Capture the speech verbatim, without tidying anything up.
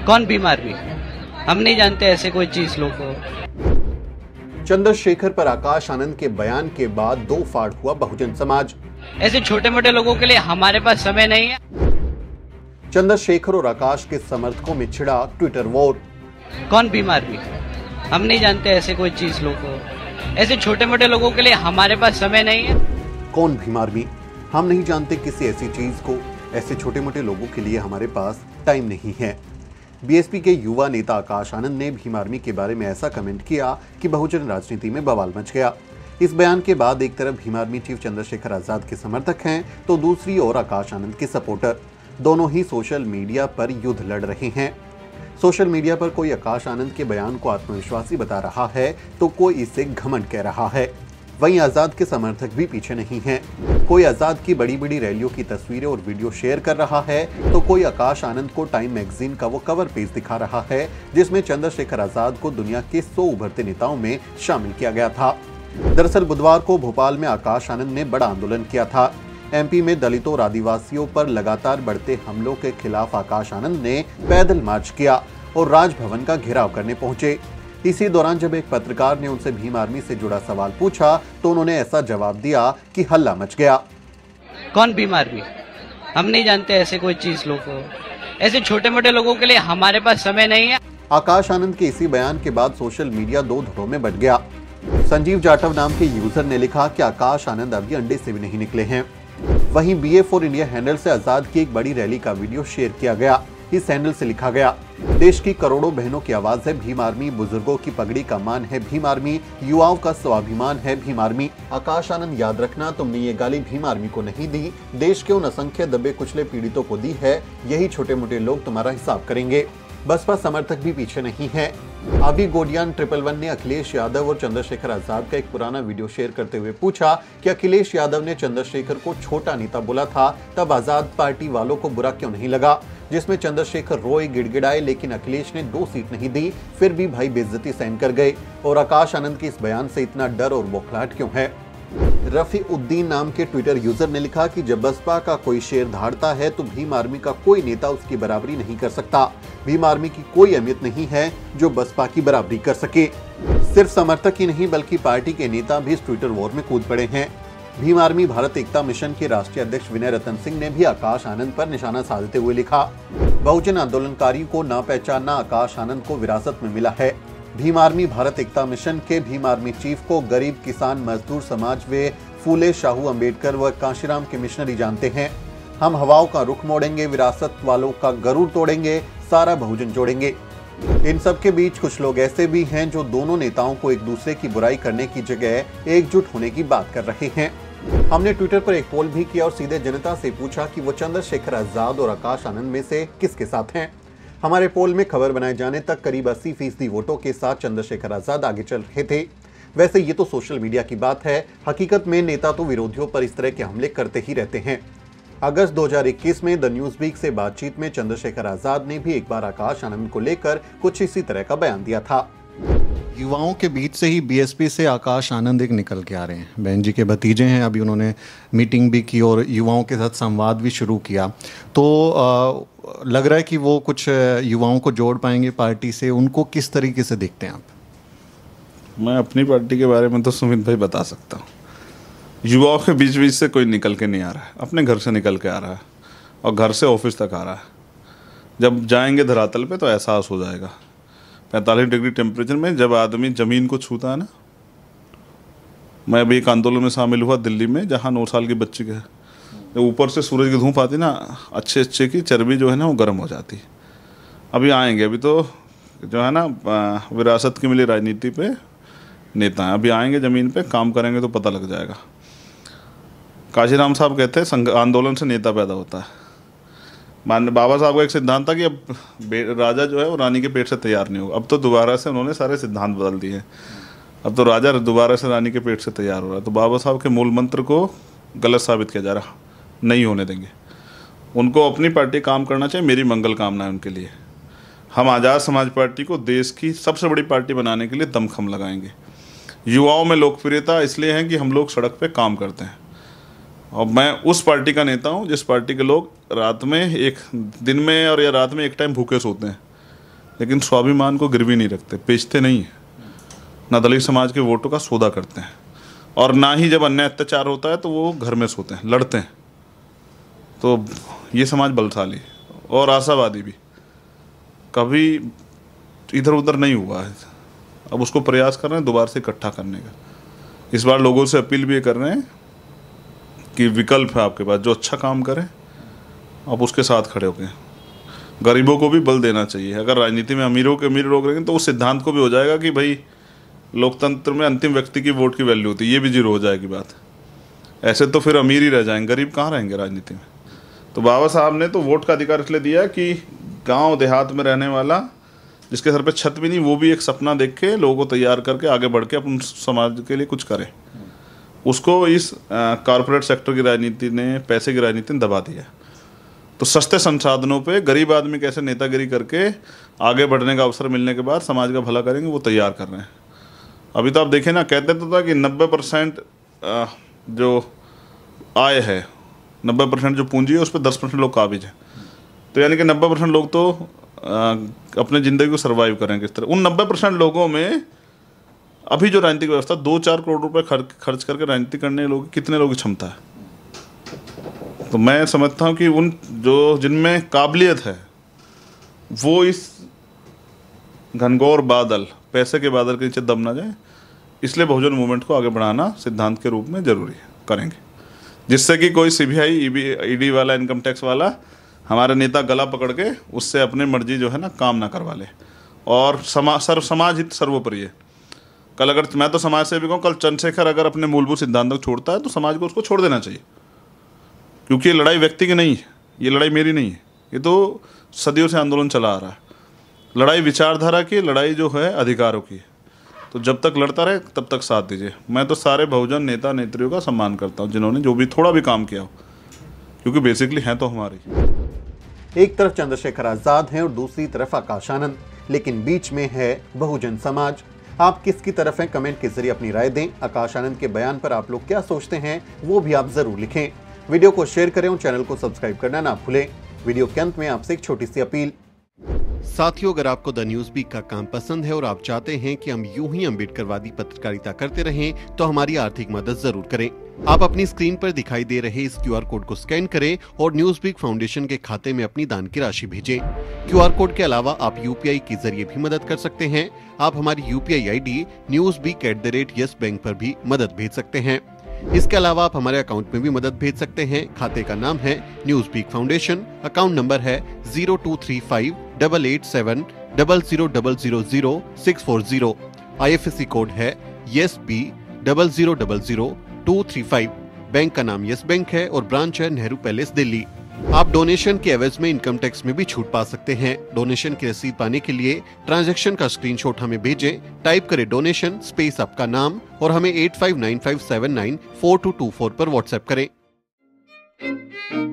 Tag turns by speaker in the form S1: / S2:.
S1: कौन बीमार भी? हम नहीं जानते ऐसे कोई चीज लोग को।
S2: चंद्रशेखर पर आकाश आनंद के बयान के बाद दो फाड़ हुआ बहुजन समाज।
S1: ऐसे छोटे मोटे लोगों के लिए हमारे पास समय नहीं है।
S2: चंद्रशेखर और आकाश के समर्थकों में छिड़ा ट्विटर वॉर।
S1: कौन बीमार भी? हम नहीं जानते ऐसे कोई चीज लोग को। ऐसे छोटे मोटे लोगों के लिए हमारे पास समय नहीं है।
S2: कौन भीम आर्मी? हम नहीं जानते किसी ऐसी चीज को। ऐसे छोटे मोटे लोगों के लिए हमारे पास टाइम नहीं है। बीएसपी के युवा नेता आकाश आनंद ने भीम आर्मी के बारे में ऐसा कमेंट किया कि बहुजन राजनीति में बवाल मच गया। इस बयान के बाद एक तरफ भीम आर्मी चीफ चंद्रशेखर आजाद के समर्थक हैं, तो दूसरी ओर आकाश आनंद के सपोर्टर। दोनों ही सोशल मीडिया पर युद्ध लड़ रहे हैं। सोशल मीडिया पर कोई आकाश आनंद के बयान को आत्मविश्वासी बता रहा है, तो कोई इसे घमंड कह रहा है। वहीं आजाद के समर्थक भी पीछे नहीं हैं। कोई आजाद की बड़ी बड़ी रैलियों की तस्वीरें और वीडियो शेयर कर रहा है, तो कोई आकाश आनंद को टाइम मैगजीन का वो कवर पेज दिखा रहा है जिसमें चंद्रशेखर आजाद को दुनिया के सौ उभरते नेताओं में शामिल किया गया था। दरअसल बुधवार को भोपाल में आकाश आनंद ने बड़ा आंदोलन किया था। एमपी में दलितों और आदिवासियों पर लगातार बढ़ते हमलों के खिलाफ आकाश आनंद ने पैदल मार्च किया और राजभवन का घेराव करने पहुंचे। इसी दौरान जब एक पत्रकार ने उनसे भीम आर्मी से जुड़ा सवाल पूछा, तो उन्होंने ऐसा जवाब दिया कि हल्ला मच गया।
S1: कौन बीमार भी? हम नहीं जानते ऐसे कोई चीज लोग को। ऐसे छोटे मोटे लोगों के लिए हमारे पास समय नहीं है।
S2: आकाश आनंद के इसी बयान के बाद सोशल मीडिया दो धड़ों में बंट गया। संजीव जाटव नाम के यूजर ने लिखा कि आकाश आनंद अभी अंडे से भी नहीं निकले हैं। वहीं B A for India handle से आजाद की एक बड़ी रैली का वीडियो शेयर किया गया। इस हैंडल से लिखा गया, देश की करोड़ों बहनों की आवाज है भीम आर्मी, बुजुर्गों की पगड़ी का मान है भीम आर्मी, युवाओं का स्वाभिमान है भीम आर्मी। आकाश आनंद याद रखना, तुमने ये गाली भीम आर्मी को नहीं दी, देश के उन असंख्य दबे कुचले पीड़ितों को दी है। यही छोटे मोटे लोग तुम्हारा हिसाब करेंगे। बसपा समर्थक भी पीछे नहीं है। अभी गोडियान ट्रिपल वन ने अखिलेश यादव और चंद्रशेखर आजाद का एक पुराना वीडियो शेयर करते हुए पूछा कि अखिलेश यादव ने चंद्रशेखर को छोटा नेता बोला था, तब आजाद पार्टी वालों को बुरा क्यों नहीं लगा? जिसमें चंद्रशेखर रोए गिड़गिड़ाए, लेकिन अखिलेश ने दो सीट नहीं दी, फिर भी भाई बेइज्जती सहन कर गए। और आकाश आनंद के इस बयान से इतना डर और बौखलाहट क्यों है? रफी उद्दीन नाम के ट्विटर यूजर ने लिखा कि जब बसपा का कोई शेर धाड़ता है तो भीम आर्मी का कोई नेता उसकी बराबरी नहीं कर सकता। भीम आर्मी की कोई अहमियत नहीं है जो बसपा की बराबरी कर सके। सिर्फ समर्थक ही नहीं बल्कि पार्टी के नेता भी इस ट्विटर वॉर में कूद पड़े हैं। भीम आर्मी भारत एकता मिशन के राष्ट्रीय अध्यक्ष विनय रतन सिंह ने भी आकाश आनंद पर निशाना साधते हुए लिखा, बहुजन आंदोलनकारियों को ना पहचानना आकाश आनंद को विरासत में मिला है। भीम आर्मी भारत एकता मिशन के भीम आर्मी चीफ को गरीब किसान मजदूर समाज वे फूले शाहू अंबेडकर व कांशीराम के मिशनरी जानते हैं। हम हवाओं का रुख मोड़ेंगे, विरासत वालों का गरूर तोड़ेंगे, सारा बहुजन जोड़ेंगे। इन सब के बीच कुछ लोग ऐसे भी हैं जो दोनों नेताओं को एक दूसरे की बुराई करने की जगह एकजुट होने की बात कर रहे हैं। हमने ट्विटर पर एक पोल भी किया और सीधे जनता से पूछा कि वो चंद्रशेखर आजाद और आकाश आनंद में से किसके साथ हैं। हमारे पोल में खबर बनाए जाने तक करीब अस्सी फीसदी वोटों के साथ चंद्रशेखर आजाद आगे चल रहे थे। वैसे ये तो सोशल मीडिया की बात है, हकीकत में नेता तो विरोधियों पर इस तरह के हमले करते ही रहते हैं। अगस्त दो हज़ार इक्कीस में द न्यूज वीक से बातचीत में चंद्रशेखर आजाद ने भी एक बार आकाश आनंद को लेकर कुछ इसी तरह का बयान दिया था।
S3: युवाओं के बीच से ही बीएसपी से आकाश आनंद एक निकल के आ रहे हैं। बहन जी के भतीजे हैं, अभी उन्होंने मीटिंग भी की और युवाओं के साथ संवाद भी शुरू किया। तो आ, लग रहा है कि वो कुछ युवाओं को जोड़ पाएंगे पार्टी से। उनको किस तरीके से देखते हैं आप?
S4: मैं अपनी पार्टी के बारे में तो सुमित भाई बता सकता हूँ। युवाओं के बीच बीच से कोई निकल के नहीं आ रहा है, अपने घर से निकल के आ रहा है और घर से ऑफिस तक आ रहा है। जब जाएंगे धरातल पे तो एहसास हो जाएगा। पैंतालीस डिग्री टेम्परेचर में जब आदमी ज़मीन को छूता है ना। मैं अभी एक आंदोलन में शामिल हुआ दिल्ली में, जहाँ नौ साल की बच्ची के जब ऊपर से सूरज की धूप आती ना, अच्छे अच्छे की चर्बी जो है ना वो गर्म हो जाती। अभी आएंगे, अभी तो जो है ना विरासत की मिली राजनीति पे नेता हैं। अभी आएंगे ज़मीन पे, काम करेंगे तो पता लग जाएगा। काशीराम साहब कहते हैं संग आंदोलन से नेता पैदा होता है। मान बाबा साहब का एक सिद्धांत था कि अब राजा जो है वो रानी के पेट से तैयार नहीं होगा। अब तो दोबारा से उन्होंने सारे सिद्धांत बदल दिए हैं। अब तो राजा दोबारा से रानी के पेट से तैयार हो रहा है। तो बाबा साहब के मूल मंत्र को गलत साबित किया जा रहा, नहीं होने देंगे। उनको अपनी पार्टी काम करना चाहिए, मेरी मंगल कामना है उनके लिए। हम आज़ाद समाज पार्टी को देश की सबसे बड़ी पार्टी बनाने के लिए दमखम लगाएंगे। युवाओं में लोकप्रियता इसलिए है कि हम लोग सड़क पे काम करते हैं और मैं उस पार्टी का नेता हूं जिस पार्टी के लोग रात में एक दिन में और या रात में एक टाइम भूखे सोते हैं। लेकिन स्वाभिमान को गिरवी नहीं रखते, बेचते नहीं है। ना दलित समाज के वोटों का सौदा करते हैं, और ना ही जब अन्याय अत्याचार होता है तो वो घर में सोते हैं, लड़ते हैं। तो ये समाज बलशाली और आशावादी भी कभी इधर उधर नहीं हुआ है। अब उसको प्रयास कर रहे हैं दोबारा से इकट्ठा करने का। इस बार लोगों से अपील भी कर रहे हैं कि विकल्प है आपके पास, जो अच्छा काम करे आप उसके साथ खड़े होके। गरीबों को भी बल देना चाहिए। अगर राजनीति में अमीरों के अमीर लोग रहेंगे तो उस सिद्धांत को भी हो जाएगा कि भाई लोकतंत्र में अंतिम व्यक्ति की वोट की वैल्यू होती है, ये भी जीरो हो जाएगी बात। ऐसे तो फिर अमीर ही रह जाएंगे, गरीब कहाँ रहेंगे राजनीति में। तो बाबा साहब ने तो वोट का अधिकार इसलिए दिया कि गांव देहात में रहने वाला, जिसके सर पे छत भी नहीं, वो भी एक सपना देख के लोगों को तैयार करके आगे बढ़ के अपन समाज के लिए कुछ करे। उसको इस कॉरपोरेट सेक्टर की राजनीति ने, पैसे की राजनीति ने दबा दिया। तो सस्ते संसाधनों पे गरीब आदमी कैसे नेतागिरी करके आगे बढ़ने का अवसर मिलने के बाद समाज का भला करेंगे, वो तैयार कर रहे हैं। अभी तो आप देखें ना, कहते तो था कि नब्बे परसेंट जो आय है, नब्बे परसेंट जो पूंजी है उस पर दस परसेंट लोग काबिज हैं। तो यानी कि नब्बे परसेंट लोग तो आ, अपने ज़िंदगी को सर्वाइव करेंगे किस तरह। उन नब्बे परसेंट लोगों में अभी जो राजनीतिक व्यवस्था दो चार करोड़ रुपए खर्च खर्च करके राजनीति करने लोग, कितने लोगों की क्षमता है। तो मैं समझता हूँ कि उन जो जिनमें काबिलियत है वो इस घनघोर बादल, पैसे के बादल के नीचे दब ना जाए, इसलिए बहुजन मूवमेंट को आगे बढ़ाना सिद्धांत के रूप में जरूरी है, करेंगे। जिससे कि कोई सीबीआई, ईडी वाला, इनकम टैक्स वाला हमारे नेता गला पकड़ के उससे अपनी मर्जी जो है ना काम ना करवा ले। और समाज सर्व समाज हित सर्वोपरि है। कल अगर मैं तो समाज से भी कहूँ, कल चंद्रशेखर अगर अपने मूलभूत सिद्धांतों को छोड़ता है तो समाज को उसको छोड़ देना चाहिए, क्योंकि ये लड़ाई व्यक्ति की नहीं है, ये लड़ाई मेरी नहीं है, ये तो सदियों से आंदोलन चला आ रहा है। लड़ाई विचारधारा की, लड़ाई जो है अधिकारों की। तो जब तक लड़ता रहे तब तक साथ दीजिए। मैं तो सारे बहुजन नेता नेत्रियों का सम्मान करता हूँ जिन्होंने जो भी थोड़ा भी काम किया हो, क्योंकि बेसिकली हैं तो हमारी।
S2: एक तरफ चंद्रशेखर आजाद हैं और दूसरी तरफ आकाश आनंद, लेकिन बीच में है बहुजन समाज। आप किसकी तरफ हैं? कमेंट के जरिए अपनी राय दें। आकाश आनंद के बयान पर आप लोग क्या सोचते हैं वो भी आप जरूर लिखें। वीडियो को शेयर करें और चैनल को सब्सक्राइब करना ना भूलें। वीडियो के अंत में आपसे एक छोटी सी अपील।
S5: साथियों, अगर आपको द न्यूज वीक का काम पसंद है और आप चाहते हैं कि हम यूं ही अम्बेडकरवादी पत्रकारिता करते रहें, तो हमारी आर्थिक मदद जरूर करें। आप अपनी स्क्रीन पर दिखाई दे रहे इस क्यूआर कोड को स्कैन करें और न्यूज वीक फाउंडेशन के खाते में अपनी दान की राशि भेजें। क्यूआर कोड के अलावा आप यूपीआई के जरिए भी मदद कर सकते हैं। आप हमारी UPI ID news week at the rate Yes Bank पर भी मदद भेज सकते हैं। इसके अलावा आप हमारे अकाउंट में भी मदद भेज सकते हैं। खाते का नाम है news week foundation, account number है zero two three five double eight seven double zero double zero zero six four zero. IFSC code है Yes B double zero double zero two three five. Bank का नाम yes bank है और branch है Nehru palace, Delhi. आप donation के एवज में इनकम टैक्स में भी छूट पा सकते हैं। डोनेशन की रसीद पाने के लिए ट्रांजैक्शन का स्क्रीनशॉट हमें भेजें। टाइप करें डोनेशन स्पेस आपका नाम और हमें eight five nine five seven nine four two two four पर व्हाट्सएप करें।